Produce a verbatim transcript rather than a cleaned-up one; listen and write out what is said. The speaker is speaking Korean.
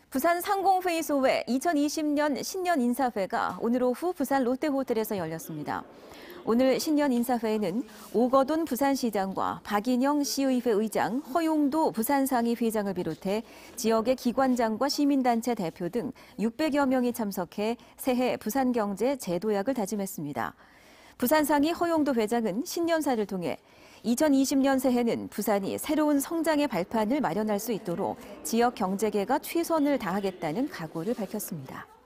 부산 상공회의 소외 이천이십 년 신년 인사회가 오늘 오후 부산 롯데호텔에서 열렸습니다. 오늘 신년 인사회에는 오거돈 부산시장과 박인영 시의회 의장, 허용도 부산상위 회장을 비롯해 지역의 기관장과 시민단체 대표 등 육백여 명이 참석해 새해 부산경제 재도약을 다짐했습니다. 부산상위 허용도 회장은 신년사를 통해 이천이십 년 새해는 부산이 새로운 성장의 발판을 마련할 수 있도록 지역 경제계가 최선을 다하겠다는 각오를 밝혔습니다.